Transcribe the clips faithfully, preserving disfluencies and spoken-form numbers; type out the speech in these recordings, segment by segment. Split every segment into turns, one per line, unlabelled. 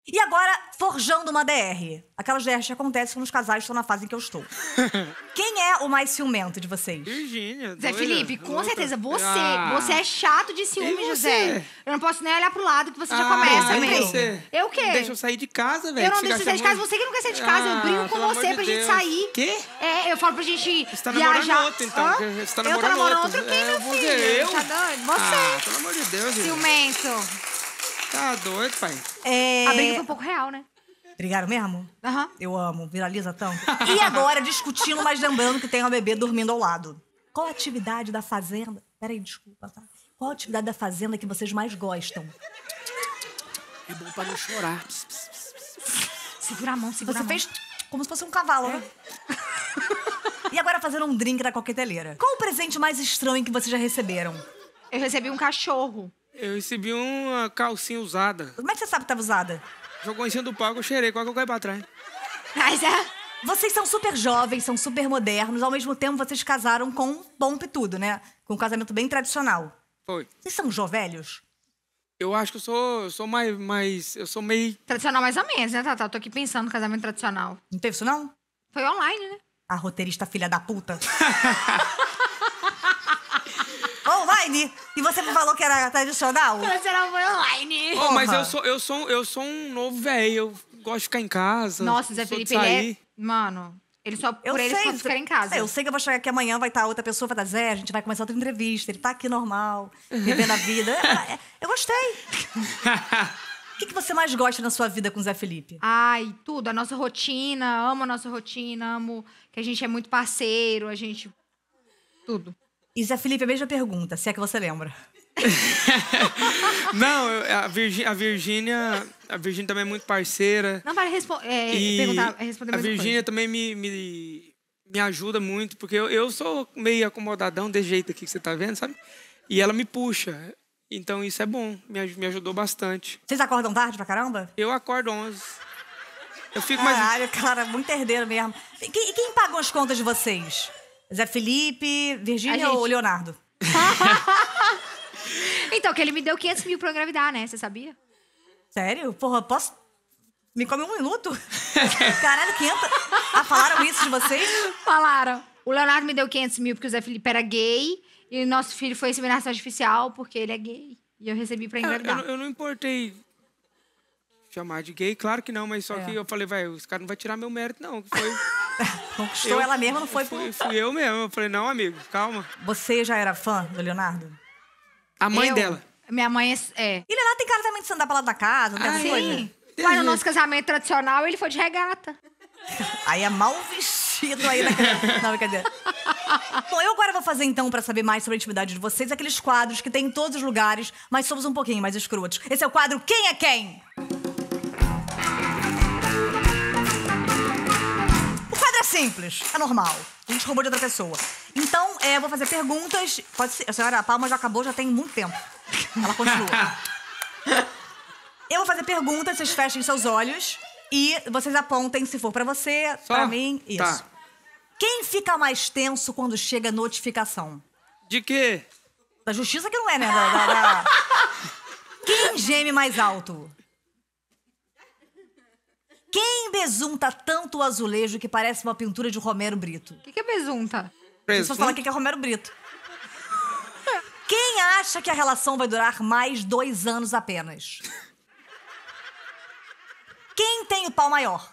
E agora, forjando uma D R. Aquelas D Rs que acontecem quando os casais estão na fase em que eu estou. Quem é o mais ciumento de vocês?
Virgínia.
Zé
doida,
Felipe, com
louca.
certeza. Você.
Ah.
Você é chato de ciúme,
E você?
José. Eu não posso nem olhar pro lado que você já
Ah,
começa,
e
meu.
você?
Eu o quê?
Deixa eu sair de casa, velho.
Eu não
que
deixo
você
você sair de
acha
casa.
muito-
Você que não quer sair de casa. eu
Ah,
brigo com
pelo amor
você
de
pra gente
Deus.
sair.
Quê?
É, eu falo pra gente
Você tá namorando
viajar.
outro, então.
Hã?
que Você tá
Eu tô
namorando
namorando
outro.
outro quem,
É,
meu
você,
filho?
eu?
Tá doido? Você.
Ah, pelo amor de Deus, gente.
Ciumento.
Tá doido, pai.
É...
A briga foi um pouco real, né?
Brigaram mesmo?
Aham.
Eu amo, viraliza tanto. E agora, discutindo, mas lembrando que tem uma bebê dormindo ao lado. Qual a atividade da fazenda... Peraí, desculpa, tá? Qual a atividade da fazenda que vocês mais gostam?
É bom pra não chorar.
Segura a mão, segura
Você
a mão.
fez como se fosse um cavalo, né? E agora fazendo um drink na coqueteleira. Qual o presente mais estranho que vocês já receberam?
Eu recebi um cachorro.
Eu recebi uma calcinha usada.
Como é que você sabe que tava usada?
Jogou em cima do palco, eu cheirei. Quase que eu caí pra trás.
Mas é...
Vocês são super jovens, são super modernos. Ao mesmo tempo, vocês casaram com pompa e tudo, né? Com um casamento bem tradicional.
Foi.
Vocês são jovelhos?
Eu acho que eu sou, eu sou mais, mais... Eu sou meio...
Tradicional mais ou menos, né, Tata? Eu tô aqui pensando no casamento tradicional.
Não teve isso, não?
Foi online, né?
A roteirista filha da puta. Online? E você me falou que era tradicional?
Tradicional foi online.
Oh, mas
Porra.
eu sou, eu, sou, eu sou um novo velho. Eu gosto de ficar em casa.
Nossa, Zé
sou de
Felipe, ele
sair.
é... Mano, ele só...
Eu
por ele
sei,
só ficar em casa.
Eu sei que eu vou chegar aqui amanhã, vai estar outra pessoa, vai dar Zé, a gente vai começar outra entrevista. Ele tá aqui normal, vivendo a vida. É, é, eu gostei. O que, que você mais gosta na sua vida com o Zé Felipe?
Ai, tudo. A nossa rotina, amo a nossa rotina, amo que a gente é muito parceiro, a gente... Tudo.
E Zé Felipe, a mesma pergunta, se é que você lembra.
Não, eu- a, Virgí- a Virgínia... A Virgínia também é muito parceira.
Não, vai respo é,
E
perguntar, responder
a
a mesma
Virgínia
coisa.
também me, me, me ajuda muito, porque eu, eu sou meio acomodadão desse jeito aqui que você tá vendo, sabe? E ela me puxa. Então isso é bom, me, aj- me ajudou bastante.
Vocês acordam tarde pra caramba?
Eu acordo onze. Eu fico mais...
Caralho, cara, muito herdeiro mesmo. E quem, e quem pagam as contas de vocês? Zé Felipe, Virgínia
A gente.
ou Leonardo?
Então, que ele me deu quinhentos mil pra eu engravidar, né? Você sabia?
Sério? Porra, posso... Me come um minuto? Caralho, quinhentos... Ah, falaram isso de vocês?
Falaram. O Leonardo me deu quinhentos mil porque o Zé Felipe era gay. E o nosso filho foi inseminação artificial porque ele é gay. E eu recebi pra
Eu, eu,
engravidar.
não- eu não importei chamar de gay, claro que não, mas só
É.
que eu falei, vai, os caras não vão tirar meu mérito, não. que Foi,
Conquistou
eu-
ela mesma, não foi por...
fui, fui eu mesmo. Eu falei, não, amigo, calma.
Você já era fã do Leonardo?
A mãe
Eu-
dela.
Minha mãe é... é.
E Leonardo tem cara também de andar pra lá da casa, não tem
Ah,
essa
sim.
coisa?
Sim. Mas no nosso casamento tradicional, ele foi de regata.
Aí é mal vestido aí naquela... Não, brincadeira. Bom, eu agora vou fazer então, pra saber mais sobre a intimidade de vocês, aqueles quadros que tem em todos os lugares, mas somos um pouquinho mais escrotos. Esse é o quadro Quem é Quem? O quadro é simples, é normal. A gente roubou de outra pessoa. Então, é, eu vou fazer perguntas. Pode ser. A senhora, a palma já acabou, já tem muito tempo. Ela continua. Eu vou fazer perguntas, vocês fechem seus olhos e vocês apontem se for pra você,
Só?
pra mim, isso.
Tá.
Quem fica mais tenso quando chega a notificação?
De quê?
Da justiça que não é, né? Da, da- da- Quem geme mais alto? Quem besunta tanto o azulejo que parece uma pintura de Romero Brito?
O que, que é besunta?
Deixa eu falar o que é Romero Brito. Quem acha que a relação vai durar mais dois anos apenas? Quem tem o pau maior?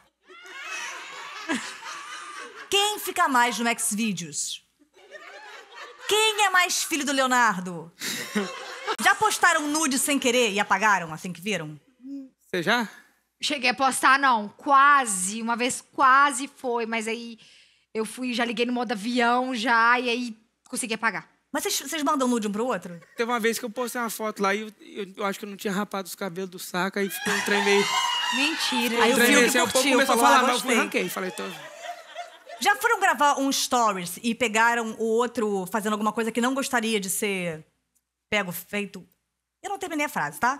Quem fica mais no Xvideos? Quem é mais filho do Leonardo? Já postaram nude sem querer e apagaram assim que viram?
Você já?
Cheguei a postar, não. Quase. Uma vez quase foi, mas aí eu fui, já liguei no modo avião já, e aí consegui apagar.
Mas vocês, vocês mandam nude um pro outro?
Teve uma vez que eu postei uma foto lá e eu, eu, eu acho que eu não tinha rapado os cabelos do saco, aí ficou um trem meio...
Mentira.
Aí eu
um trem
vi
meio
que
assim, aí o povo
curtiu,
começou a
falou,
falar,
ah,
mas eu fui
gostei.
ranquei. Falei, tô...
Já foram gravar um stories e pegaram o outro fazendo alguma coisa que não gostaria de ser pego, feito? Eu não terminei a frase, tá?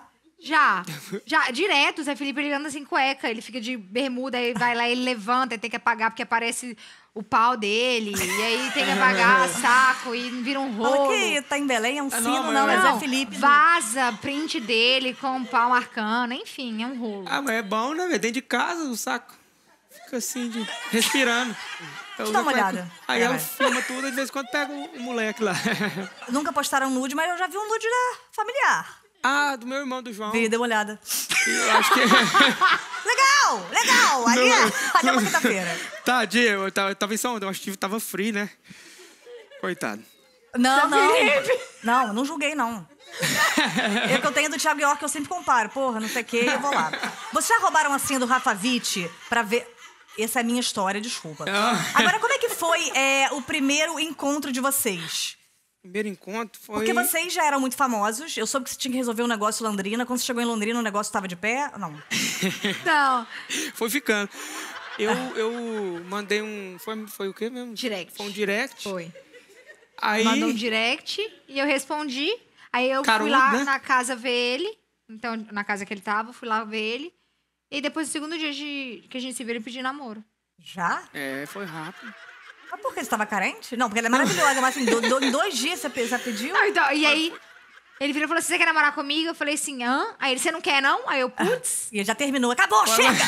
Já. Já, direto, o Zé Felipe, ele anda sem cueca. Ele fica de bermuda, aí vai lá, ele levanta, aí tem que apagar porque aparece o pau dele. E aí tem que apagar saco e vira um rolo.
Fala que tá em Belém, é um
Ah,
sino,
não,
não,
mas-
é
Não,
Zé Felipe.
vaza print dele com o pau marcando. Enfim, é um rolo.
Ah, mas é bom, né, velho? Dentro de casa, o saco fica assim, de... respirando. Então,
Deixa eu dar uma
usa cueca.
olhada.
Aí
É,
ela
vai.
filma tudo e de vez em quando pega o, o moleque lá.
Nunca postaram nude, mas eu já vi um nude da familiar.
Ah, do meu irmão, do João.
Vi, dê uma olhada.
Eu acho que...
Legal, legal. Ali é, ali é uma quinta-feira.
Tadinho, eu tava, eu tava em São Paulo, eu acho que tava free, né? Coitado.
Não, não. Não, não julguei, não. Eu que eu tenho do Thiago York, eu sempre comparo. Porra, não sei o quê, eu vou lá. Vocês já roubaram assim do Rafa Witt pra ver... Essa é a minha história, desculpa.
Ah.
Agora, como é que foi é, o primeiro encontro de vocês?
Primeiro encontro foi...
Porque vocês já eram muito famosos. Eu soube que você tinha que resolver um negócio em Londrina. Quando você chegou em Londrina, o negócio estava de pé? Não.
Não.
Foi ficando. Eu, eu mandei um... Foi, foi o quê mesmo?
Direct.
Foi um direct.
Foi.
Aí...
Mandou um direct e eu respondi. Aí eu
Carudo,
fui lá
né?
na casa ver ele. Então, na casa que ele tava, fui lá ver ele. E depois, no segundo dia de, que a gente se viu, ele pediu namoro.
Já?
É, foi rápido.
Mas por que? Você estava carente? Não, porque ela é maravilhosa. Mas assim, do, do, em dois dias você pe- já pediu?
Ah, então, e aí, ele virou e falou assim, você quer namorar comigo? Eu falei assim, hã? Aí ele, você não quer não? Aí eu, putz.
E ele já terminou. Acabou, chega!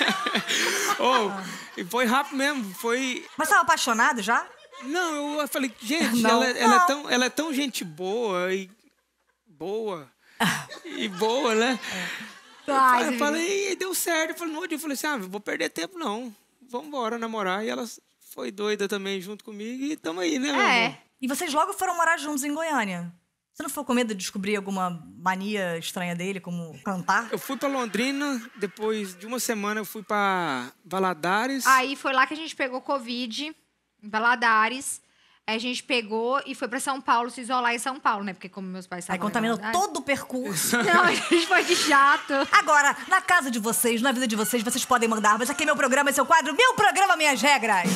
Oh, e foi rápido mesmo. Foi...
Mas estava apaixonado já?
Não, eu falei, gente,
Não.
ela, ela
Não.
é tão, ela é tão gente boa e... Boa. E boa, né?
Ai,
Aí eu
você
falei, e deu certo. Eu falei, no outro dia, eu falei assim, ah, vou perder tempo não. Vamos embora namorar. E ela foi doida também junto comigo e tamo aí, né, meu
É.
amor?
E vocês logo foram morar juntos em Goiânia. Você não ficou com medo de descobrir alguma mania estranha dele, como cantar?
Eu fui pra Londrina, depois de uma semana eu fui pra Valadares.
Aí foi lá que a gente pegou Covid, em Valadares. Aí a gente pegou e foi pra São Paulo, se isolar em São Paulo, né? Porque como meus pais
Aí
estavam em
contaminou
Valadares-
todo o percurso.
Não, a gente foi de jato.
Agora, na casa de vocês, na vida de vocês, vocês podem mandar. Mas aqui é meu programa, esse é o quadro Meu Programa, Minhas Regras.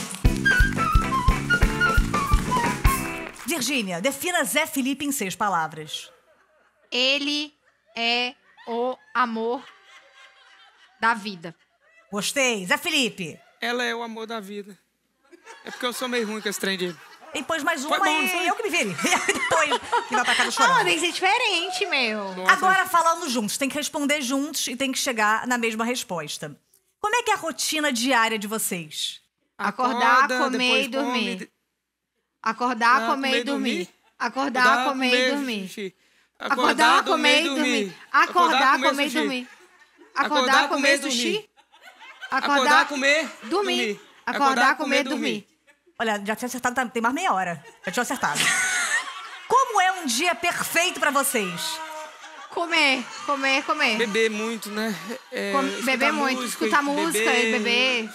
Virgínia, defina Zé Felipe em seis palavras.
Ele é o amor da vida.
Gostei. Zé Felipe.
Ela é o amor da vida. É porque eu sou meio ruim com esse trem de...
E pôs mais uma
Foi bom,
e
não foi?
eu que me vire. Depois que vai pra casa chorando.
Ah, tem que ser diferente, meu.
Nossa,
Agora, falando juntos, tem que responder juntos e tem que chegar na mesma resposta. Como é que é a rotina diária de vocês?
Acordar,
acorda,
comer e
depois
dormir.
come,
Acordar,
Ah,
comer e dormir. Acordar, comer e dormir.
xixi.
Acordar, comer e dormir. Acordar, comer e
sushi.
dormir. Acordar, comer sushi.
Acordar, comer,
dormir. Acordar, comer, dormir.
Olha, já tinha acertado, tá- tem mais meia hora. Já tinha acertado. Como é um dia perfeito pra vocês?
Comer, comer, comer.
Beber muito, né? É,
Com-
escutar
beber muito,
música,
escutar música e beber.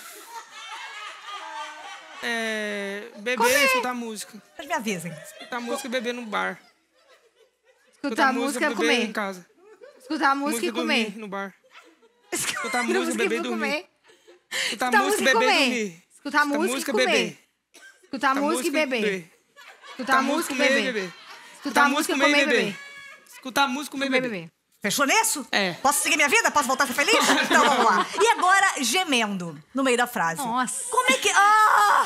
É, beber
Comer.
e escutar música.
Vocês me avisem.
Escutar música e beber no bar.
Escutar música e
beber
comer.
em casa.
Escutar música e
dormir
comer.
no bar.
Escutar
música, beber e dormir.
comer.
Escutar
Escutar
música,
música e
beber e
comer.
dormir.
Escutar música e
beber.
comer. Escutar música e beber. Escutar música e
comer e
beber. Escutar música e comer e beber.
Escutar música, comer e
Comer e
beber.
beber.
Fechou nisso?
É.
Posso seguir minha vida? Posso voltar a ser feliz? Então vamos lá. E agora, gemendo, no meio da frase.
Nossa.
Como é que... Ah!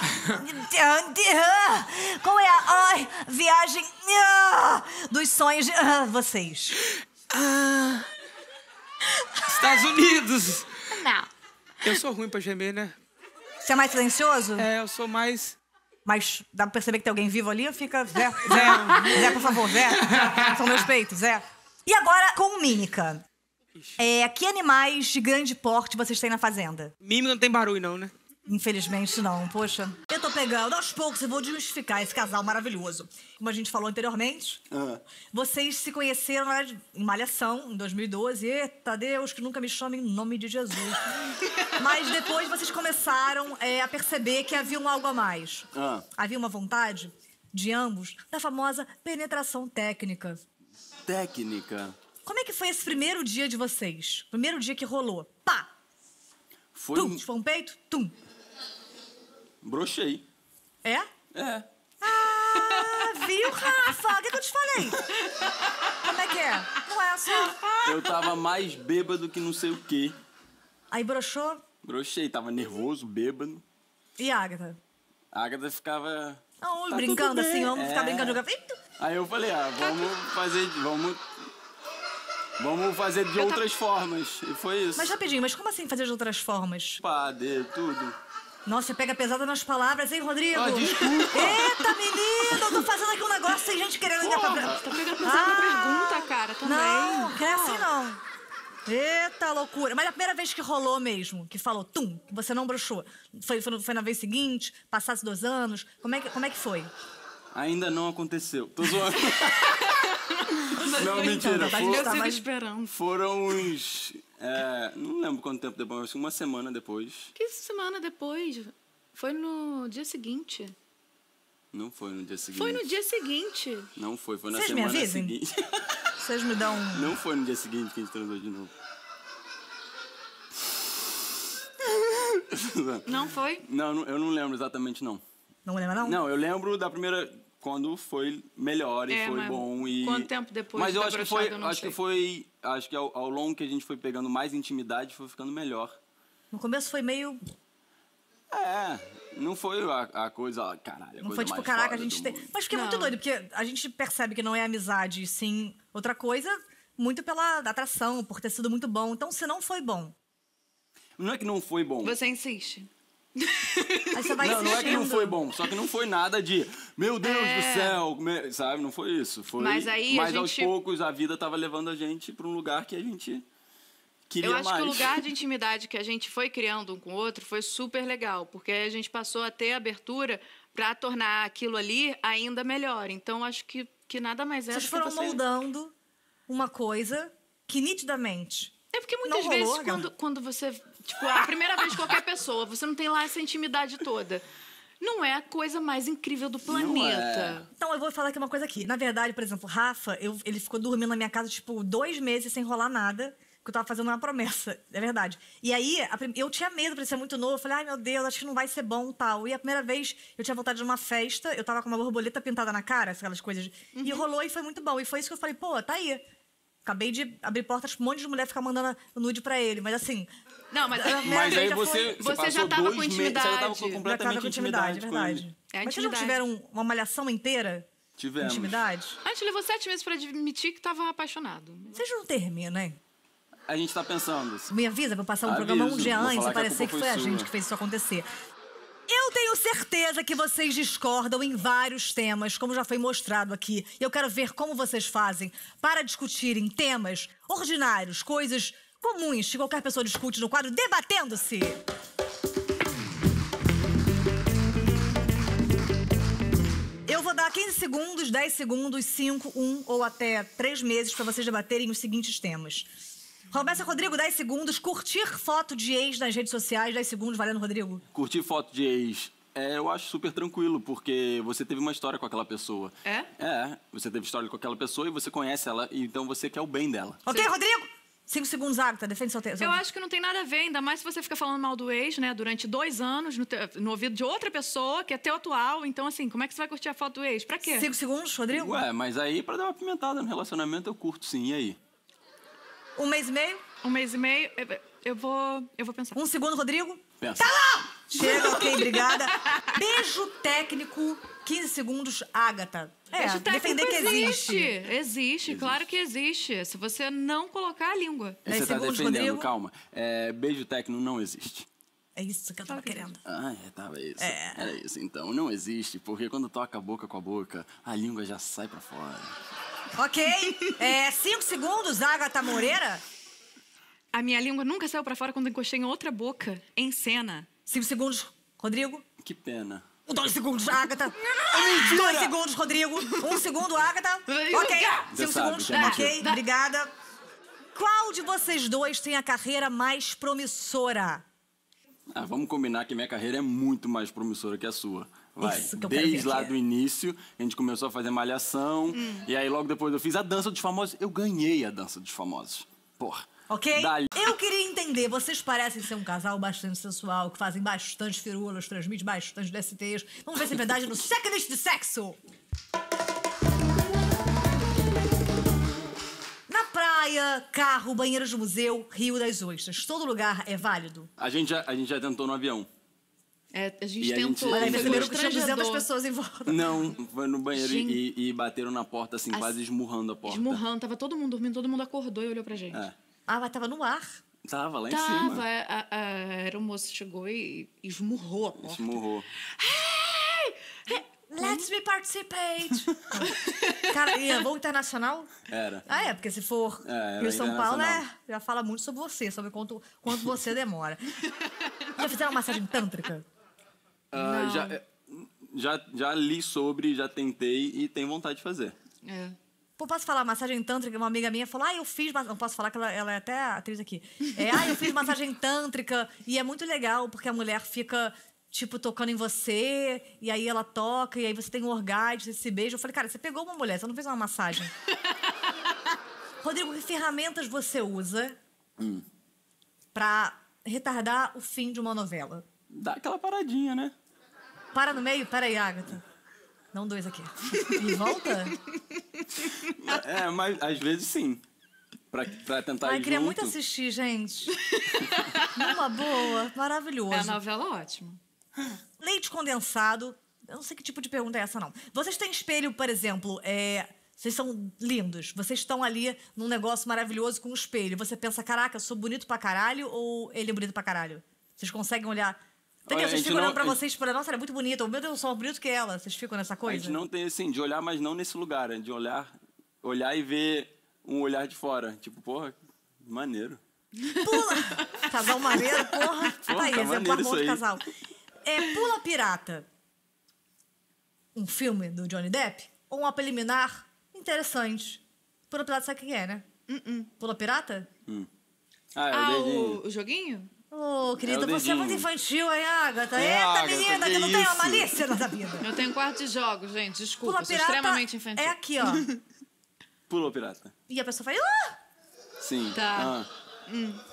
Qual é a ai, viagem ah, dos sonhos de ah, vocês?
Ah, Estados Unidos.
Não.
Eu sou ruim pra gemer, né?
Você é mais silencioso?
É, eu sou mais...
Mas dá pra perceber que tem alguém vivo ali? Ou fica... Zé, Zé, Zé, por favor, Zé. São meus peitos, Zé. E agora, com mímica. É, que animais de grande porte vocês têm na fazenda?
Mímica não tem barulho, não, né?
Infelizmente, não. Poxa. Eu tô pegando, aos poucos, eu vou desmistificar esse casal maravilhoso. Como a gente falou anteriormente,
Ah.
vocês se conheceram na verdade, em Malhação, em dois mil e doze. Eita, Deus, que nunca me chame em nome de Jesus. Mas depois vocês começaram é, a perceber que havia um algo a mais.
Ah.
Havia uma vontade de ambos da famosa penetração técnica.
Técnica.
Como é que foi esse primeiro dia de vocês? Primeiro dia que rolou. Pá!
Foi.
Tum! Foi um peito? Tum!
Brochei.
É?
É.
Ah, Viu, Rafa? O que, que eu te falei? Como é que é? Não é só...
Eu tava mais bêbado que não sei o quê.
Aí broxou.
Brochei, tava nervoso, bêbado.
E a Agatha?
A Agatha ficava...
Não,
Tá
brincando
tudo
assim,
bem.
vamos ficar
É.
brincando, jogando. Eita.
Aí eu falei, ah, vamos fazer... Vamos... Vamos fazer de outras formas. E foi isso.
Mas rapidinho, mas como assim fazer de outras formas?
Padê, tudo.
Nossa, você pega pesada nas palavras, hein, Rodrigo?
Ah, desculpa.
Eita, menino! Eu tô fazendo aqui um negócio, tem gente querendo ligar pra...
Você tá pegando pesado na pergunta, cara, também.
Não, não é assim não. Eita, loucura. Mas a primeira vez que rolou mesmo, que falou, tum, que você não broxou, foi, foi, foi na vez seguinte, passasse dois anos, como é que, como é que foi?
Ainda não aconteceu. Tô zoando. Não, mentira.
tá,
Eu
tá,
sigo
mas-
esperando.
Foram uns... é, não lembro quanto tempo depois, mas uma semana depois.
Que semana depois? Foi no dia seguinte.
Não foi no dia seguinte.
Foi no dia seguinte.
Não foi, foi na
Vocês me
semana
avisem?
seguinte.
Vocês me dão... um-
Não foi no dia seguinte que a gente transou de novo.
Não foi?
Não, não, eu não lembro exatamente, não.
Não lembra, não?
Não, eu lembro da primeira... Quando foi melhor e
É,
foi
mas
bom e...
quanto tempo depois
Mas eu
da
acho que
brochada,
foi...
eu não
Acho
sei.
que foi... Acho que ao, ao longo que a gente foi pegando mais intimidade, foi ficando melhor.
No começo foi meio...
É, não foi a, a coisa... Caralho, a
Não
coisa
foi tipo,
mais
caraca, a
foda
gente
do
tem...
mundo.
Mas fiquei muito
Não.
doido, porque a gente percebe que não é amizade, sim outra coisa, muito pela atração, por ter sido muito bom. Então, se não foi bom,
Não é que não foi bom.
Você insiste.
aí você vai
Não, não é que não
insistindo.
foi bom, só que não foi nada de meu Deus
É.
do céu, me- sabe? Não foi isso. Foi,
Mas aí a
mas aos
gente-
poucos a vida tava levando a gente pra um lugar que a gente queria
Eu acho
mais.
que o lugar de intimidade que a gente foi criando um com o outro foi super legal, porque a gente passou a ter abertura para tornar aquilo ali ainda melhor. Então, acho que, que nada mais é
Vocês
do que
foram
você...
moldando uma coisa que nitidamente...
É porque muitas
Não
vezes,
rolou,
quando, quando você... Tipo, a primeira vez de qualquer pessoa, você não tem lá essa intimidade toda. Não é a coisa mais incrível do planeta.
Então, eu vou falar aqui uma coisa aqui. Na verdade, por exemplo, o Rafa, eu- ele ficou dormindo na minha casa, tipo, dois meses sem rolar nada, porque eu tava fazendo uma promessa. É verdade. E aí, a prim- eu tinha medo pra ele ser muito novo. Eu falei, ai, meu Deus, acho que não vai ser bom tal. E a primeira vez, eu tinha voltado de uma festa, eu tava com uma borboleta pintada na cara, aquelas coisas.
Uhum.
E rolou e foi muito bom. E foi isso que eu falei, pô, tá aí. Acabei de abrir portas pra um monte de mulher ficar mandando nude pra ele. Mas assim...
Não, mas...
a primeira
Mas
vez
aí
já
você,
foi-
você,
Você
passou
já tava
dois
com
meses, você já tava
intimidade.
com
Já tava
completamente
com intimidade,
com
verdade.
ele.
É
Mas vocês não
intimidade.
tiveram uma malhação inteira?
Tivemos.
Intimidade?
A gente levou sete meses pra admitir que tava apaixonado.
Vocês não terminam, hein?
A gente tá pensando.
Me avisa pra eu passar um
Aviso.
programa um dia
Vou
antes
falar
e
que a
parecer
culpa
que
foi
foi a gente
sua.
que fez isso acontecer. Eu tenho certeza que vocês discordam em vários temas, como já foi mostrado aqui. E eu quero ver como vocês fazem para discutirem temas ordinários, coisas comuns que qualquer pessoa discute no quadro Debatendo-se. Eu vou dar quinze segundos, dez segundos, cinco, um ou até três meses para vocês debaterem os seguintes temas. Começa, Rodrigo, dez segundos. Curtir foto de ex nas redes sociais, dez segundos. Valendo, Rodrigo.
Curtir foto de ex, é, eu acho super tranquilo, porque você teve uma história com aquela pessoa.
É?
É, você teve história com aquela pessoa e você conhece ela, e então você quer o bem dela.
Ok, Rodrigo? Cinco segundos, Agatha. Defende seu texto.
Eu acho que não tem nada a ver, ainda mais se você fica falando mal do ex, né, durante dois anos, no, te- no ouvido de outra pessoa, que é teu atual. Então, assim, como é que você vai curtir a foto do ex? Pra quê?
Cinco segundos, Rodrigo.
Ué, mas aí pra dar uma pimentada no relacionamento eu curto sim, e aí?
Um mês e meio.
Um mês e meio, eu- eu vou, eu vou pensar.
Um segundo, Rodrigo.
Pensa.
Tá lá! Chega, ok, obrigada. Beijo técnico, quinze segundos, Agatha. É,
Beijo técnico
defender que
existe.
existe.
Existe, claro que existe. Se você não colocar a língua.
dez
Você tá
segundos,
defendendo,
Rodrigo.
calma. É, beijo técnico não existe.
É isso que eu tava querendo.
Ah, é, tava isso.
É.
Era isso. Então, não existe, porque quando toca a boca com a boca, a língua já sai pra fora.
Ok. É, cinco segundos, Agatha Moreira.
A minha língua nunca saiu pra fora quando encostei em outra boca, em cena.
Cinco segundos, Rodrigo.
Que pena.
Dois segundos, Agatha. Dois segundos, Rodrigo. Um segundo, Agatha.
Rodrigo.
Ok.
Você
Cinco
sabe
segundos.
que é
Ok,
mentira.
obrigada. Qual de vocês dois tem a carreira mais promissora?
Ah, vamos combinar que minha carreira é muito mais promissora que a sua. Vai.
Isso que eu quero
Desde
ver
lá
aqui.
do início, a gente começou a fazer malhação.
Hum.
E aí, logo depois, eu fiz a dança dos famosos. Eu ganhei a dança dos famosos. Porra.
Ok?
Dali.
Eu queria entender, vocês parecem ser um casal bastante sensual, que fazem bastante firulas, transmitem bastante D S Ts. Vamos ver se é verdade no Checklist de Sexo. praia, carro, banheiro de museu, Rio das Ostras. Todo lugar é válido?
A gente já, a gente já tentou no avião.
É, a gente
E a gente-
tentou.
Mas aí
Sim,
perceberam
sim.
que tinha duzentas
Constrangedor.
pessoas em volta.
Não, foi no banheiro
Gente.
e, e bateram na porta, assim,
As-
quase esmurrando a porta.
Esmurrando, tava todo mundo dormindo, todo mundo acordou e olhou pra gente.
É.
Ah, mas tava no ar.
Tava lá em
Tava,
cima.
a, a, a aeromoça chegou e, e esmurrou a porta.
Esmurrou.
Let's me participate. Cara, e é voo internacional?
Era.
Ah, é, porque se for
É, era
Rio São Paulo,
internacional.
né, já fala muito sobre você, sobre quanto, quanto você demora. Já fizeram massagem tântrica?
Ah, já, é, já, já li sobre, já tentei e tenho vontade de fazer.
É.
Pô, posso falar massagem tântrica? Uma amiga minha falou, ah, eu fiz... ma- Não posso falar que ela, ela é até atriz aqui. É, ah, eu fiz massagem tântrica e é muito legal porque a mulher fica, tipo, tocando em você e aí ela toca e aí você tem um orgasmo, você se beija. Eu falei, cara, você pegou uma mulher, você não fez uma massagem. Rodrigo, que ferramentas você usa pra retardar o fim de uma novela?
Dá aquela paradinha, né?
Para no meio? Pera aí, Agatha. Não, dois aqui. E volta?
É, mas às vezes sim. Pra, pra tentar
Ai,
ir
queria
junto.
muito assistir, gente. Numa boa, maravilhoso.
É a novela ótima.
Leite condensado. Eu não sei que tipo de pergunta é essa, não. Vocês têm espelho, por exemplo, é... Vocês são lindos. Vocês estão ali num negócio maravilhoso com um espelho. Você pensa, caraca, eu sou bonito pra caralho ou ele é bonito pra caralho? Vocês conseguem olhar... Tem que
Olha, a
vocês
gente
ficam olhando
não-
pra
a gente-
vocês e falam, nossa, ela é muito bonita. Ou, meu Deus, eu sou mais bonito que ela. Vocês ficam nessa
A
coisa?
gente não tem assim, de olhar, mas não nesse lugar, é de olhar, olhar e ver um olhar de fora. Tipo, porra, maneiro.
Pula! Casal maneiro, porra. Tá aí,
tá
exemplo
maneiro
armou
isso
de
aí.
casal. É Pula Pirata. Um filme do Johnny Depp? Ou uma preliminar interessante? Pula Pirata sabe o que é, né? Pula Pirata?
Ah, é
Ah,
o dedinho.
o, o joguinho?
Ô, querida,
É o
você é muito
dedinho.
infantil, hein, Agatha?
É,
Eita,
Agatha,
menina,
que
que não tem uma
isso?
malícia na vida.
Eu tenho quarto de jogos, gente. Desculpa,
Pula
sou
Pirata
extremamente infantil.
é aqui, ó.
Pulou pirata.
E a pessoa faz... Ah!
Sim.
Tá.
Ah.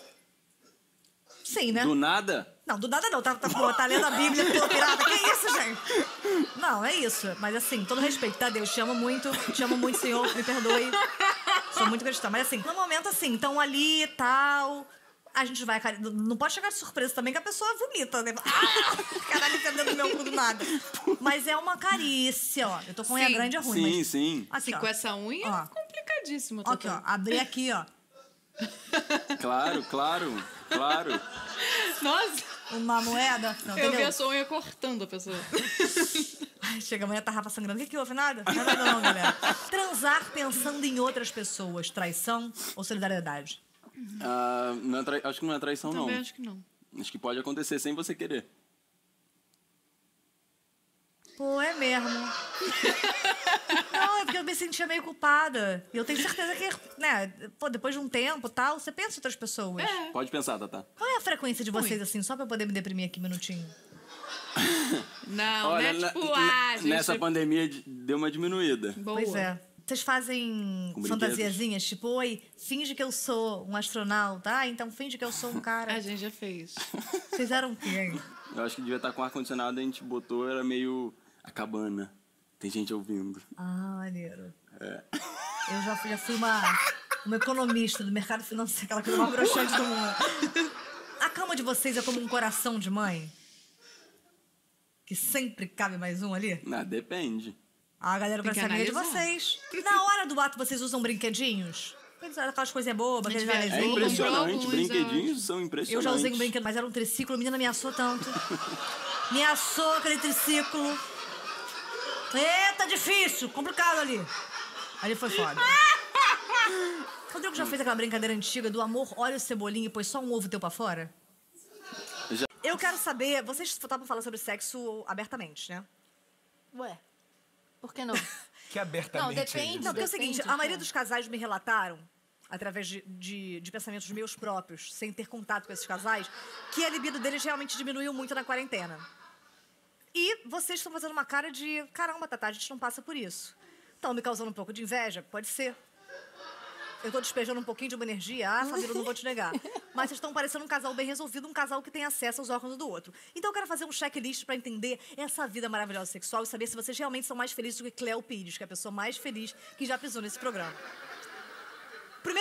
Sim, né?
Do nada?
Não, do nada não. Tá, tá, pô, tá lendo a Bíblia, Pula Pirata. Que isso, gente? Não, é isso. Mas assim, todo respeito, tá, Deus? Te amo muito. Te amo muito, Senhor. Me perdoe. Sou muito cristã. Mas assim, no momento assim, estão ali e tal... A gente vai... cara, não pode chegar de surpresa também que a pessoa vomita, né? Ah, caralho, entendendo meu cu do nada. Mas é uma carícia, ó. Eu tô com unha
Sim.
grande, é ruim,
Sim,
mas...
sim.
Aqui,
Se
ó.
com essa unha,
Ó.
é complicadíssimo.
Aqui, ó.
Totó.
Abri aqui, ó.
Claro, claro, claro.
Nossa,
Uma moeda. Não,
eu vi
entendeu?
a sua unha cortando a pessoa.
Ai, chega amanhã, tá Rafa sangrando. O que que houve? Nada? Não é nada não, galera. Transar pensando em outras pessoas. Traição ou solidariedade?
Ah, não é trai- Acho que não é traição,
Também
não.
acho que não.
Acho que pode acontecer sem você querer.
Pô, é mesmo. Não, é porque eu me sentia meio culpada. E eu tenho certeza que, né, pô, depois de um tempo e tal, você pensa em outras pessoas.
É.
Pode pensar, Tatá.
Qual é a frequência de vocês, assim, só pra eu poder me deprimir aqui um minutinho?
Não,
Olha,
né?
na-
Tipo,
na-
ah, gente.
nessa pandemia de- deu uma diminuída.
Boa.
Pois é. Vocês fazem
Com
fantasiazinhas? Tipo, oi, finge que eu sou um astronauta. Ah, então finge que eu sou um cara.
A gente já fez.
Vocês eram o quê, hein?
Eu acho que devia estar com ar-condicionado, a gente botou, era meio a cabana. Tem gente ouvindo.
Ah, maneiro.
É.
Eu já fui, já fui uma, uma economista do mercado financeiro, aquela coisa mais broxante do mundo. A cama de vocês é como um coração de mãe? Que sempre cabe mais um ali?
Ah, depende.
Ah, galera,
Tem
pra
que
saber de
analisar.
vocês. Na hora do ato, vocês usam brinquedinhos? Aquelas coisinhas bobas,
A gente
aqueles
viaja.
É
valezinhos.
impressionante,
alguns,
brinquedinhos são
Eu
impressionantes.
já usei um brinquedo, mas era um triciclo, a menina me assou tanto. Me assou aquele triciclo. Eita, difícil, complicado ali. Ali foi foda. Rodrigo já fez aquela brincadeira antiga do amor, olha o cebolinha e pôs só um ovo teu pra fora?
Já.
Eu quero saber, vocês estavam falando sobre sexo abertamente, né?
Ué, por que não?
Que abertamente.
Não, depende.
Não, porque é o seguinte,
Depende,
a maioria
cara.
dos casais me relataram, através de, de, de pensamentos meus próprios, sem ter contato com esses casais, que a libido deles realmente diminuiu muito na quarentena. E vocês estão fazendo uma cara de, caramba, Tatá, a gente não passa por isso. Estão me causando um pouco de inveja? Pode ser. Eu tô despejando um pouquinho de uma energia, ah, Fabíola, não vou te negar. Mas vocês estão parecendo um casal bem resolvido, um casal que tem acesso aos órgãos do outro. Então eu quero fazer um checklist pra entender essa vida maravilhosa sexual e saber se vocês realmente são mais felizes do que Cleo Pires, que é a pessoa mais feliz que já pisou nesse programa. Primeiro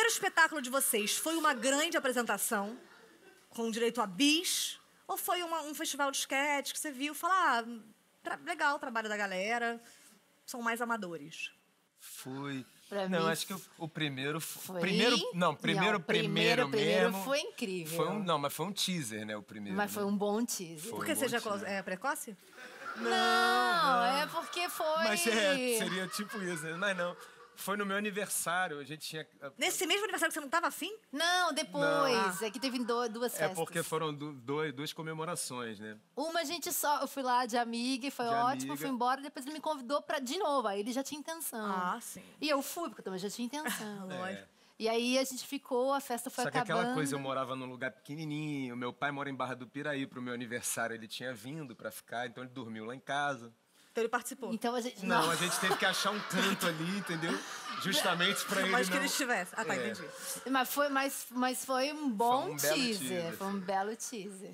espetáculo de vocês foi uma grande apresentação, com direito a bis, ou foi uma- um festival de sketch que você viu e falou, ah, tra- legal o trabalho da galera, são mais amadores?
Foi.
Pra
não,
mim
acho que o, o primeiro. f-
foi-
Primeiro. Não, primeiro,
Não, primeiro,
primeiro,
primeiro
mesmo.
foi incrível.
Foi um, não, mas foi um teaser, né? O primeiro.
Mas foi
né?
um bom teaser.
Foi
Porque
um
você
bom
já
teaser.
é precoce?
Não, é porque foi...
Mas é, seria tipo isso, né? Mas não. Foi no meu aniversário, a gente tinha.
Nesse mesmo aniversário que você não tava afim?
Não, depois. É que teve do- duas
É
festas.
porque foram du- dois, duas comemorações, né?
Uma a gente só... Eu fui lá de amiga e foi
De
ótimo,
amiga.
fui embora. Depois ele me convidou pra, de novo. Aí ele já tinha intenção.
Ah, sim.
E eu fui, porque eu também já tinha intenção.
Lógico.
E aí a gente ficou, a festa foi
Só que
acabando.
aquela coisa, eu morava num lugar pequenininho, meu pai mora em Barra do Piraí, pro meu aniversário ele tinha vindo pra ficar, então ele dormiu lá em casa.
Então ele participou.
Então a gente...
Não, a gente teve que achar um canto ali, entendeu? Justamente pra ele
Mas que
não...
ele estivesse. Ah, tá,
É.
entendi.
Mas foi, mas, mas foi um bom
Foi um belo
teaser.
teaser.
Foi um belo teaser.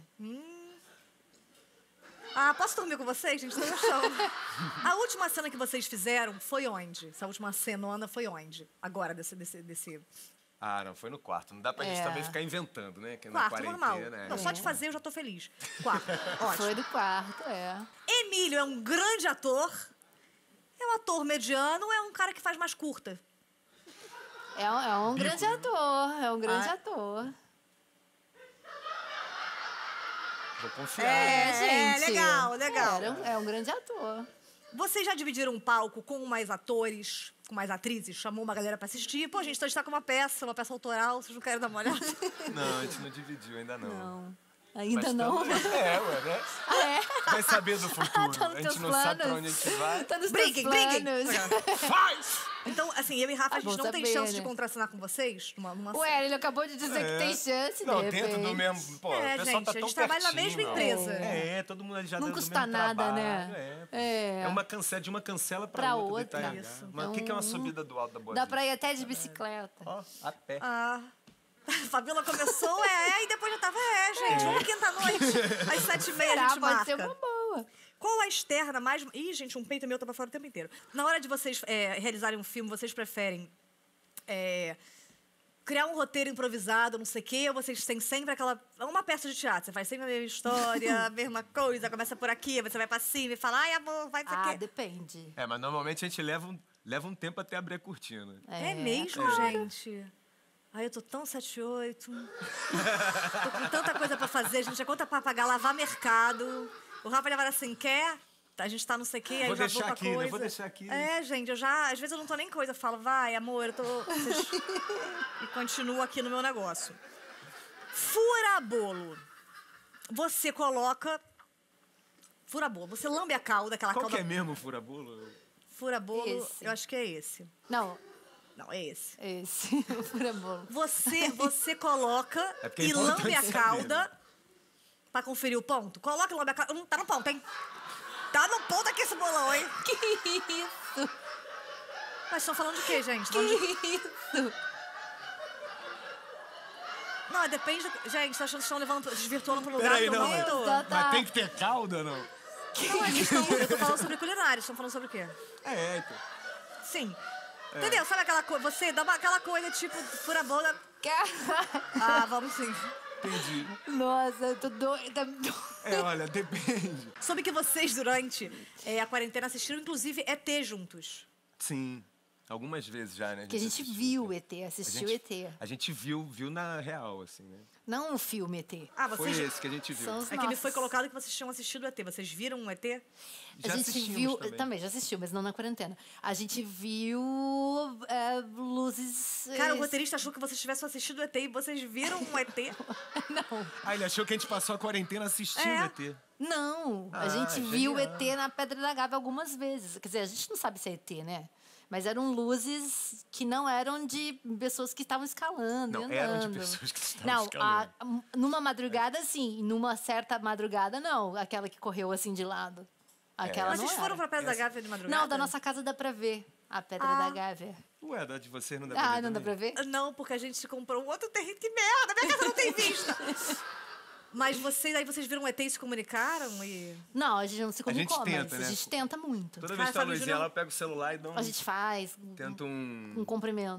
Ah, posso dormir com vocês, gente? Tô no chão. A última cena que vocês fizeram foi onde? Essa última cenona foi onde? Agora, desse... desse, desse...
Ah, não, foi no quarto. Não dá pra gente
É.
também ficar inventando, né? Que é na
Quarto,
quarentena,
normal.
né?
Não, só de fazer eu já tô feliz. Quarto, ótimo.
Foi do quarto, é.
Emílio é um grande ator. É um ator mediano ou é um cara que faz mais curta?
É um, é um grande ator, é um grande
Ah.
ator.
Vou confiar.
É,
É, gente.
legal, legal.
Era um- é um grande ator.
Vocês já dividiram um palco com mais atores, com mais atrizes? Chamou uma galera pra assistir? Pô, gente, a gente tá com uma peça, uma peça autoral, vocês não querem dar uma olhada?
Não, a gente não dividiu ainda não.
Não. Ainda
Mas
não.
tamo- É, ué, né? Vai saber do futuro.
Tá nos
a
teus
gente não sabe pra
planos.
onde a gente vai.
Tá nos
Briguem,
teus
briguem.
planos.
Faz!
Então, assim, eu e Rafa, a
Ah,
gente
bom
não tem
saber,
chance
né?
de contracenar com vocês numa, numa
Ué, ele acabou de dizer que tem chance,
Não,
de
dentro
repente.
do mesmo... Pô,
É,
o pessoal
gente,
tá
a
tão
gente trabalha na
pertinho,
mesma
ó.
empresa.
É, todo mundo ali já
Não
dentro do
custa
mesmo
nada,
trabalho,
né?
É,
É.
é uma cancela, de uma cancela pra,
Pra
outra.
outra.
do Itaiangá.
Isso.
Mas o que, que é uma
Então,
subida do alto da Boa
Dá
Vista?
pra ir até de bicicleta.
Ó, a pé.
Ah. Fabiola começou, é, e depois já tava, é, gente, vamos quinta-noite, às sete e meia a
Será?
gente
Pode
marca.
ser uma boa.
Qual a externa mais... Ih, gente, um peito meu tá pra fora o tempo inteiro. Na hora de vocês é, realizarem um filme, vocês preferem é, criar um roteiro improvisado, não sei o quê, ou vocês têm sempre aquela... É uma peça de teatro, você faz sempre a mesma história, a mesma coisa, começa por aqui, você vai pra cima e fala, ai, amor, vai não sei o
Ah,
quê.
depende.
É, mas normalmente a gente leva um, leva um tempo até abrir a cortina.
É, mesmo, gente? Ai, eu tô tão sete oito. Tô com tanta coisa pra fazer, gente. A conta pra pagar, lavar mercado. O Rafa já vai assim, quer? A gente tá não sei o quê, aí
Vou
já
deixar
vou pra
aqui, né?
coisa.
Vou deixar aqui.
É, gente, eu já... Às vezes eu não tô nem coisa. Eu falo, vai, amor, eu tô... Vocês... e continuo aqui no meu negócio. Fura-bolo. Você coloca... Fura-bolo. Você lambe a calda, aquela
Qual
calda...
que é mesmo o fura-bolo?
Fura-bolo,
Esse.
eu acho que é esse.
Não,
Não, é esse.
esse. O fura-bolo.
Você, você coloca
É porque é
e
importante
lambe a
saber,
calda
né?
pra conferir o ponto. Coloca e lambe a calda. Hum, tá no ponto, hein? Tá no ponto aqui esse bolão, hein?
Que isso?
Mas estão falando de quê, gente?
Que
Falando de...
isso?
Não, depende... Do... Gente, tá achando que estão levando, desvirtuando pro lugar
Peraí,
que eu
não.
não
Mas,
tô.
Tá, tá.
mas tem que ter calda, não?
Não, eles estão... Eu tô falando sobre culinária. Estão falando sobre o quê?
É, então.
Sim. Entendeu? Sabe aquela coisa... Você dá uma, aquela coisa tipo fura-bola...
Car-
Ah, vamos sim.
Entendi.
Nossa, eu tô doida.
É, olha, depende.
Soube que vocês, durante é, a quarentena, assistiram, inclusive, E T juntos.
Sim. Algumas vezes já, né?
Que a gente
assistiu.
viu o E T,
A
assistiu o
gente-
E T.
A gente viu, viu na real, assim, né?
Não o filme E T.
Ah,
Foi
vocês...
esse que a gente viu.
São os
É que me
nossos.
foi colocado que vocês tinham assistido o E T. Vocês viram um E T?
Já
a gente
assistimos
viu.
também.
já assistiu, mas não na quarentena. A gente viu é, luzes.
Cara, o
é,
roteirista achou que vocês tivessem assistido o E T e vocês viram um E T.
Não.
Ah, ele achou que a gente passou a quarentena assistindo
É.
E T.
Não. a
Ah,
gente viu o E
genial.
T na Pedra da Gávea algumas vezes. Quer dizer, a gente não sabe se é E T, né? Mas eram luzes que não eram de pessoas que estavam escalando.
Não,
e
eram de
andando.
pessoas que estavam
não,
escalando.
a- numa madrugada, sim. Numa certa madrugada, não. Aquela que correu assim de lado. Aquela
Mas
não
vocês
era.
foram pra Pedra da Gávea de madrugada?
Não, da nossa casa dá pra ver a Pedra
Ah.
da Gávea.
Ué, da de vocês não dá
Ah,
ver
não dá pra
também?
ver?
Não, porque a gente comprou um outro terreno. Que merda! Minha casa não tem vista! Mas vocês, aí vocês viram um E T e se comunicaram e...
Não, a gente não se
A gente
comunicou,
tenta,
mas
né?
a gente tenta muito.
Toda
Cara,
vez que tá a
Fábio
luzinha,
Júnior-
ela pega o celular e dá um...
A gente faz
Tenta
um
um...
cumprimento.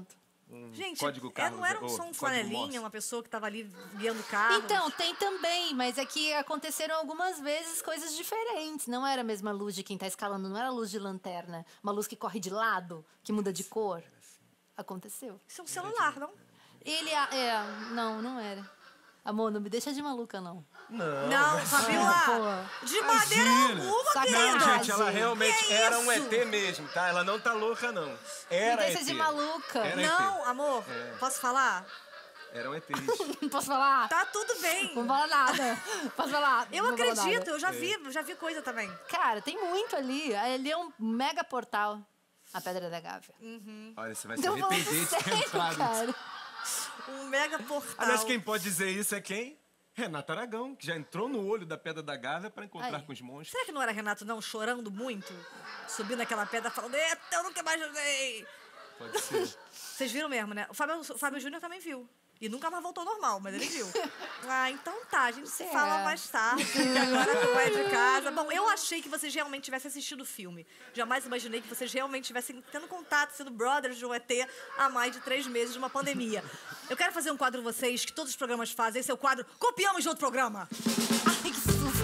um
Gente,
código
é,
Carlos.
não era um
ou
som
código
flanelinha,
Morse.
uma pessoa que tava ali guiando carros?
Então, tem também, mas é que aconteceram algumas vezes coisas diferentes. Não era a mesma luz de quem tá escalando, não era luz de lanterna. Uma luz que corre de lado, que muda de cor. Aconteceu.
Isso é um celular, não?
Ele, a- é, não, não era. Amor, não me deixa de maluca, não.
Não.
Não, Fabiola!
Pô.
De maneira
Imagina.
alguma,
Sacanagem.
querida!
Não, gente, ela realmente
Que
era um
isso?
E T mesmo, tá? Ela não tá louca, não.
Me
Era
deixa
E T.
de maluca.
Era E T.
Não, amor, posso falar?
Eram E Ts.
Não posso falar?
Tá tudo bem.
Não falar nada. Posso falar?
Eu
Não vou falar
acredito,
nada.
eu já vi, eu já vi coisa também.
Cara, tem muito ali. Ali é um mega portal. A Pedra da Gávea.
Olha, você vai se
Tô falando
arrepender de ter
sério,
entrado.
cara.
Um mega portal.
Aliás, quem pode dizer isso é quem? Renato Aragão, que já entrou no olho da Pedra da Gávea pra encontrar
Aí.
com os monstros.
Será que não era Renato, não, chorando muito? Subindo aquela pedra falando, eita, eu nunca imaginei.
Pode ser.
Vocês viram mesmo, né? O Fábio, o Fábio Júnior também viu. E nunca mais voltou ao normal, mas ele viu. Ah, então tá, a gente se
É.
fala mais tarde. que Agora tu é de casa. Bom, eu achei que vocês realmente tivessem assistido o filme. Jamais imaginei que vocês realmente estivessem tendo contato, sendo brothers de um E T há mais de três meses de uma pandemia. Eu quero fazer um quadro com vocês, que todos os programas fazem. Esse é o quadro Copiamos de Outro Programa.
Ai, que susto.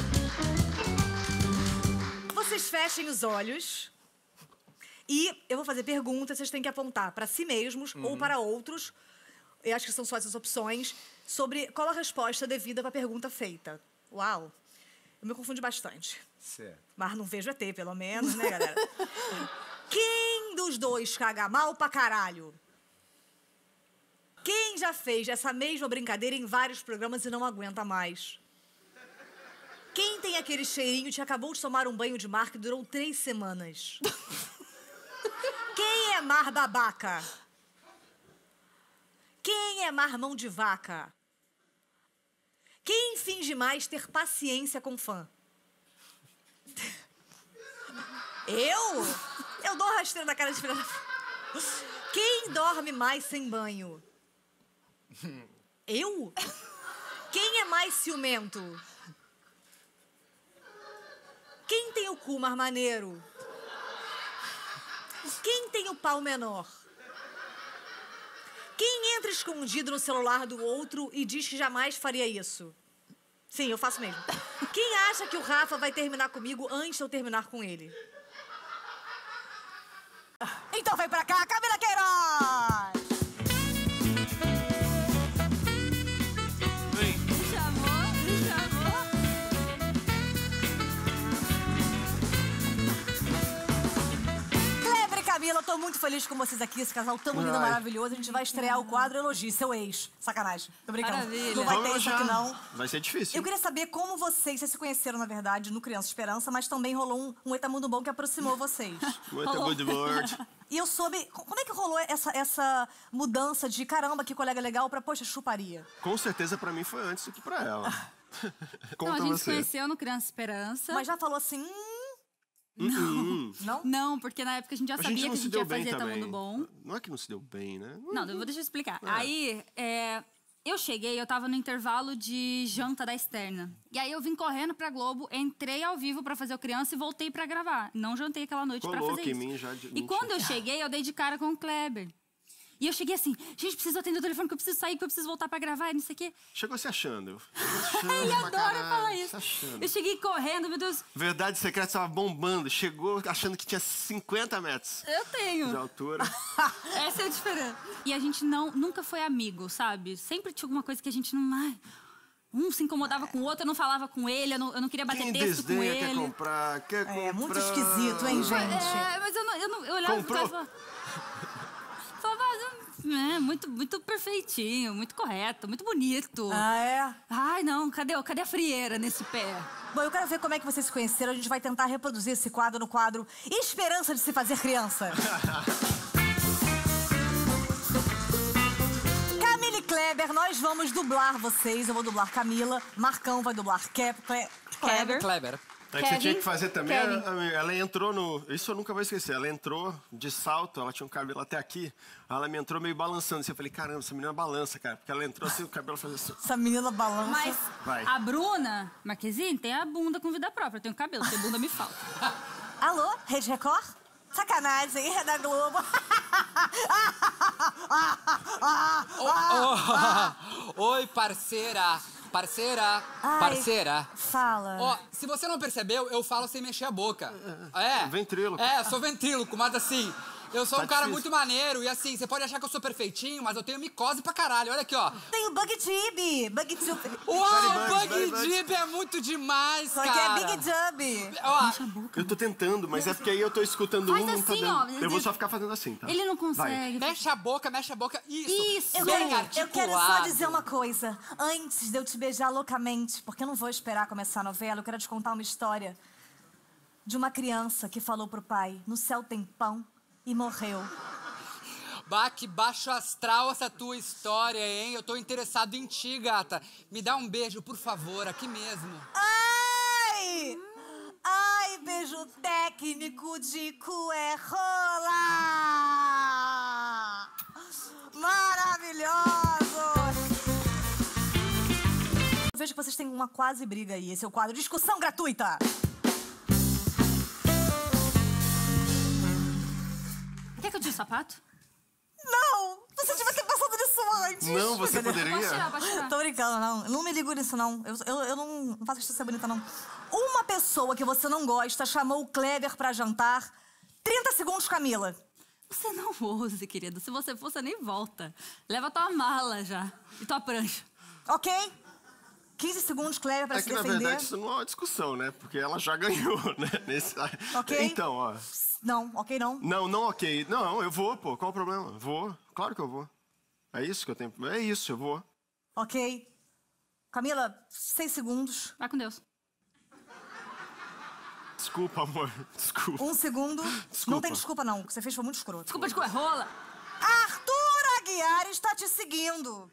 Vocês fechem os olhos e eu vou fazer perguntas, vocês têm que apontar para si mesmos ou para outros. Eu acho que são só essas opções, sobre qual a resposta devida para a pergunta feita. Uau! Eu me confundo bastante.
Certo.
Mas não vejo E T, pelo menos, né, galera? Quem dos dois caga mal pra caralho? Quem já fez essa mesma brincadeira em vários programas e não aguenta mais? Quem tem aquele cheirinho de que acabou de tomar um banho de mar que durou três semanas? Quem é mar babaca? Quem é mar mão de vaca? Quem finge mais ter paciência com fã? Eu? Eu dou rasteira na cara de filha da... Quem dorme mais sem banho? Eu? Quem é mais ciumento? Quem tem o cu mais maneiro? Quem tem o pau menor? Quem entra escondido no celular do outro e diz que jamais faria isso? Sim, eu faço mesmo. Quem acha que o Rafa vai terminar comigo antes de eu terminar com ele? Então vem pra cá, Camila Queiroz!
Me chamou, me chamou.
Kleber e Camila, eu tô muito feliz com vocês aqui, esse casal tão lindo,
Ai.
maravilhoso. A gente vai estrear o quadro Elogie, seu ex. Sacanagem. Tô brincando.
Maravilha.
Não vai
Vamos
ter isso
já.
aqui, não.
Vai ser difícil.
Eu queria saber como vocês, vocês se conheceram, na verdade, no Criança Esperança, mas também rolou um, um Etamundo Bom que aproximou vocês.
Muito good word.
E eu soube... Como é que rolou essa, essa mudança de caramba, que colega legal, pra, poxa, chuparia?
Com certeza pra mim foi antes do que pra ela.
Não,
Conta
a gente se
você.
conheceu no Criança Esperança.
Mas já falou assim... Hum,
Hum,
não?
Não, porque na época a gente já
a
sabia
gente
que
não
a
se
gente
deu
ia
bem
fazer Tá
também.
Mundo Bom.
Não é que não se deu bem, né?
Não, eu vou deixa eu explicar. Aí, é, eu cheguei, eu tava no intervalo de janta da externa. E aí eu vim correndo pra Globo, entrei ao vivo pra fazer o Criança e voltei pra gravar. Não jantei aquela noite pra
Colou
fazer
que em
isso.
mim já de-
E
mentira.
quando eu cheguei, eu dei de cara com o Kleber. E eu cheguei assim, gente, preciso atender o telefone, que eu preciso sair, que eu preciso voltar pra gravar, e não sei o quê.
Chegou se achando. achando
Ele
pra
adora
caralho,
falar
se
isso.
achando.
Eu cheguei correndo, meu Deus,
Verdade secreta estava bombando. Chegou achando que tinha cinquenta metros
eu tenho.
de altura.
Essa é a diferença. E a gente não, nunca foi amigo, sabe? Sempre tinha alguma coisa que a gente não... Ai, um se incomodava com o outro, eu não falava com ele, eu não, eu não queria bater
Quem
texto com
desdenha quer
ele.
comprar, quer comprar.
É muito esquisito, hein, gente?
É, mas eu, não, eu, não, eu olhava pro
Comprou?
cara e falava... falava é, muito, muito perfeitinho, muito correto, muito bonito.
Ah, é?
Ai, não, cadê, cadê a frieira nesse pé?
Bom, eu quero ver como é que vocês se conheceram. A gente vai tentar reproduzir esse quadro no quadro Esperança de se fazer criança. Camila e Kleber, nós vamos dublar vocês. Eu vou dublar Camila. Marcão vai dublar Kep, Cle- Kleber.
Kleber.
É que você
Kevin,
tinha que fazer também.
Kevin.
a- a- Ela entrou no. Isso eu nunca vou esquecer. Ela entrou de salto, ela tinha um cabelo até aqui. Ela me entrou meio balançando. Assim, eu falei, caramba, essa menina balança, cara. Porque ela entrou assim, o cabelo fazia assim.
Essa menina balança.
Mas
Vai.
a Bruna Marquezine tem a bunda com vida própria. Eu tenho cabelo, tem bunda me falta.
Alô, Rede Record? Sacanagem, é da Globo. ah, ah,
Oh,
ah,
oh. Oi, parceira. Parceira.
Ai,
Parceira.
fala.
Ó, se você não percebeu, eu falo sem mexer a boca. É.
Ventríloco.
É, eu sou ventríloco, mas assim, eu sou
Tá
um cara
difícil.
muito maneiro e assim, você pode achar que eu sou perfeitinho, mas eu tenho micose pra caralho. Olha aqui, ó.
Tem o Bug Tib. Bug Tib.
Uau,
Bugs,
Bug
Bugs.
Dip é muito demais,
Só
cara.
que é Big Jub.
Ó,
Eu tô tentando, mas é porque aí eu tô escutando
Faz
um, não tá
assim,
dando.
ó.
Eu vou só ficar fazendo assim, tá?
Ele não
Vai.
consegue.
mexe a boca, mexe a boca. Isso.
Isso.
Eu
Bem
quero, eu quero só
articulado.
dizer uma coisa. Antes de eu te beijar loucamente, porque eu não vou esperar começar a novela, eu quero te contar uma história de uma criança que falou pro pai: no céu tem pão, e morreu.
Bah, que baixo astral essa tua história, hein? Eu tô interessado em ti, gata. Me dá um beijo, por favor, aqui mesmo.
Ai! Ai, beijo técnico de cuerrola! Maravilhoso! Eu vejo que vocês têm uma quase briga aí. Esse é o quadro Discussão Gratuita.
Quer que eu tire o sapato?
Não! Você devia ter pensado nisso antes.
Não, você
Cadê?
poderia.
Pode tirar, pode tirar.
Tô brincando, não. Eu não me ligo nisso, não. Eu, eu, eu não, não faço isso ser bonita, não. Uma pessoa que você não gosta chamou o Kleber pra jantar. trinta segundos, Camila.
Você não ouse, querido. Se você for, você nem volta. Leva tua mala já. E tua prancha.
Ok? quinze segundos, Kleber, pra
É
se
que, na
defender.
verdade, isso não é uma discussão, né? Porque ela já ganhou, né? Nesse...
Ok.
Então, ó.
Não, ok, não.
Não, não ok. Não, eu vou, pô. Qual o problema? Vou. Claro que eu vou. É isso que eu tenho. É isso, eu vou.
Ok. Camila, seis segundos.
Vai com Deus.
Desculpa, amor. Desculpa.
Um segundo.
Desculpa.
Não tem desculpa, não. O que você fez foi muito escroto.
Desculpa de rola.
Arthur Aguiar está te seguindo.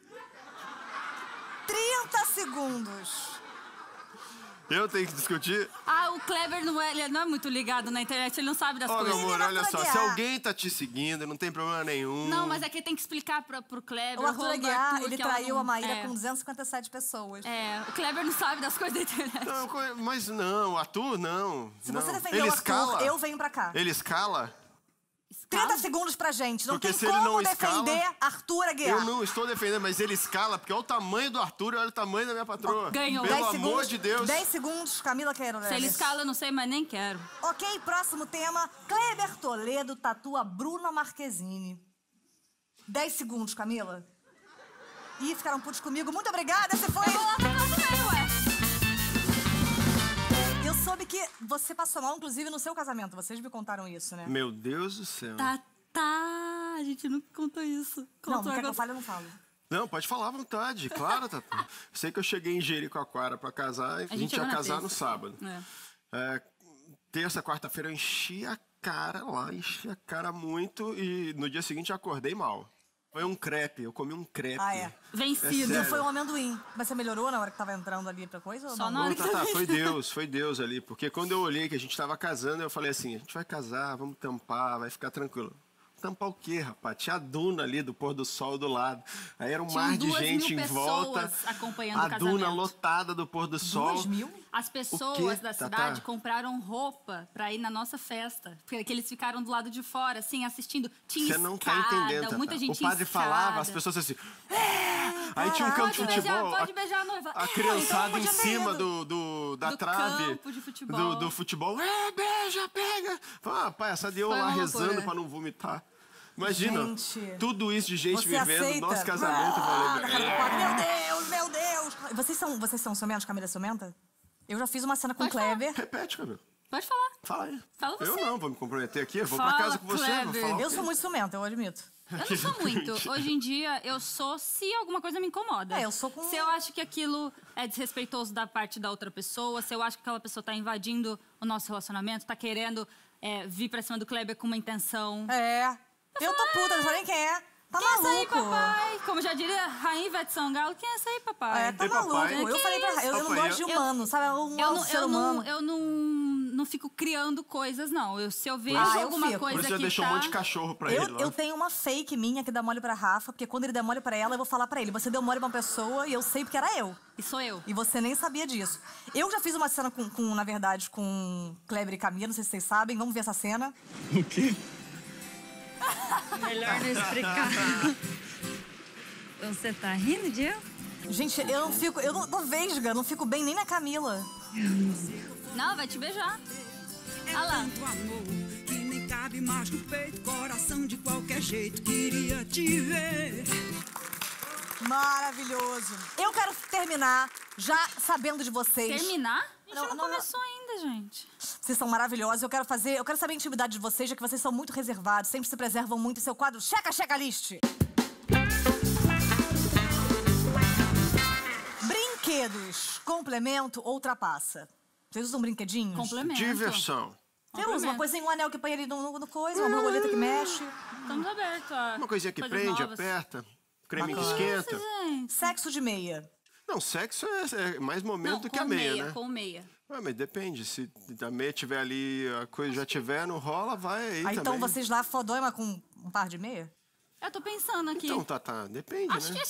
trinta segundos.
Eu tenho que discutir?
Ah, o Kleber não é, ele não é muito ligado na internet, ele não sabe das
Ó, meu
coisas.
amor,
Menina,
olha só.
Arthur
Se
Aguiar.
alguém tá te seguindo, não tem problema nenhum.
Não, mas é que tem que explicar pra, pro Kleber.
O Arthur
rolo do
Aguiar,
Arthur,
ele
que ela
traiu
não-
a Maíra
é.
com duzentas e cinquenta e sete pessoas.
É, o Kleber não sabe das coisas da internet.
Não, co- mas não, Arthur, não.
Se
não.
você defender
Ele
o Arthur,
escala?
eu venho pra cá.
Ele escala?
trinta segundos pra gente. Não
Porque
tem
se ele
como
não escala-
defender Arthur Aguiar.
Eu não estou defendendo, mas ele escala, porque olha o tamanho do Arthur e olha o tamanho da minha patroa.
Ganhou.
Pelo
dez
amor
segundos,
de Deus.
dez segundos, Camila Queiroz.
Se ele escala, eu não sei, mas nem quero.
Ok, próximo tema. Kleber Toledo tatua Bruna Marquezine. dez segundos, Camila. Ih, ficaram putos comigo. Muito obrigada, você foi...
Eu vou lá pra casa também, ué.
Eu soube que você passou mal, inclusive, no seu casamento. Vocês me contaram isso, né?
Meu Deus do céu.
Tá, tá. A gente nunca contou isso.
Não,
Contou
não quer que eu
agora.
fale, eu não falo.
Não, pode falar à vontade, claro, Tata. Sei que eu cheguei em Jericoacoara pra casar e a gente,
gente
ia
chegou na
casar no
terça.
sábado.
É.
É, terça, quarta-feira eu enchi a cara lá, enchi a cara muito e no dia seguinte eu acordei mal. Foi um crepe, eu comi um crepe.
Ah, é.
Vencido.
É
E foi um amendoim. Mas você melhorou na hora que tava entrando ali pra coisa? Ou
Só
não?
na hora
Não,
que
Tata, foi Deus, foi Deus ali. Porque quando eu olhei que a gente tava casando, eu falei assim, a gente vai casar, vamos tampar, vai ficar tranquilo. Tampar o quê, rapaz? Tinha a duna ali do pôr do sol do lado. Aí era um
Tinham
mar de
duas
gente
mil
em volta.
pessoas acompanhando
a
o
duna
casamento.
lotada do pôr do sol.
Duas mil?
As
O
pessoas
quê,
da
Tatá?
cidade compraram roupa pra ir na nossa festa. Porque que eles ficaram do lado de fora, assim, assistindo. Tinha
Você não tá
escada,
entendendo, Tatá.
muita gente
O padre
em escada.
falava, as pessoas assim... "É!" Aí tinha um campo de
Pode beijar,
futebol.
pode
a-
beijar a noiva.
A
É,
criançada
então
em
podia ter
cima
ido.
do, do- da
Do
trave.
campo de futebol.
Do, do futebol. É, beija, pega. Ah, pai, essa deu
Foi
lá
uma
rezando
loucura.
pra não vomitar. Imagina,
Gente.
tudo isso de gente
Você
vivendo
aceita?
nosso casamento. eu
Ah,
falei,
na cara do
"É."
quadro. Meu Deus, meu Deus. Vocês são, vocês são ciumentos, Camila é ciumenta? Eu já fiz uma cena com o
Pode falar.
Kleber.
Repete, Camila.
Pode falar.
Fala aí.
Fala
Eu
você.
não, vou me comprometer aqui. Eu vou
Fala,
pra casa com você. Vou
Kleber.
falar o
Eu
quê?
sou muito ciumenta, eu admito.
Eu não sou muito. Hoje em dia, eu sou se alguma coisa me incomoda.
É, eu sou com-
Se eu acho que aquilo é desrespeitoso da parte da outra pessoa, se eu acho que aquela pessoa tá invadindo o nosso relacionamento, tá querendo é, vir pra cima do Kleber com uma intenção.
É. Eu tô puta, não sei nem quem é. Tá
Quem é essa aí,
maluco.
papai? Como já diria Rainha Ivete Sangalo, quem é essa aí, papai?
É, tá
Ei, papai.
maluco. Eu
Que
falei pra
isso?
eu, eu não
Papai,
gosto de
eu-
humano, sabe? Um
Eu não,
ser
eu
humano.
não, eu não, não fico criando coisas, não. Eu, se eu vejo
Ah, eu
alguma
fico.
coisa
Por isso já
que
deixou
tá...
um monte de cachorro pra
Eu,
ele lá.
eu tenho uma fake minha que dá mole pra Rafa, porque quando ele der mole pra ela, eu vou falar pra ele. Você deu mole pra uma pessoa e eu sei porque era eu.
E sou eu.
E você nem sabia disso. Eu já fiz uma cena com, com, na verdade, com Kleber e Camila, não sei se vocês sabem. Vamos ver essa cena.
O quê? Melhor não explicar. Você tá rindo disso?
Gente, eu não fico... Eu não, não vesga, eu não fico bem nem na Camila.
Não, vai te beijar.
É
Olha lá.
tanto amor que nem cabe mais no peito. Coração de qualquer jeito queria te ver.
Maravilhoso. Eu quero terminar já sabendo de vocês.
Terminar? A gente
Não,
não,
não,
começou ainda, gente.
Vocês são maravilhosos. Eu quero fazer... Eu quero saber a intimidade de vocês, já que vocês são muito reservados. Sempre se preservam muito. Seu quadro Checa, Checa List. Brinquedos. Complemento ou ultrapassa? Vocês usam brinquedinhos?
Complemento.
Diversão.
Você usa uma coisinha, um anel que põe ali no, no coisa, uma borboleta que mexe.
Estamos abertos a
Uma coisinha que
coisas
prende,
novas.
aperta, creme
Bacana.
que esquenta.
Sexo de meia.
Não, sexo é, é mais momento
Não,
do
com
que a meia,
meia,
né?
com meia.
Ah, mas depende. Se a meia tiver ali, a coisa já tiver, não rola, vai aí
Ah,
também.
então vocês lá fodóima com um par de meia?
Eu tô pensando aqui.
Então, Tatá, depende,
Acho
né?
que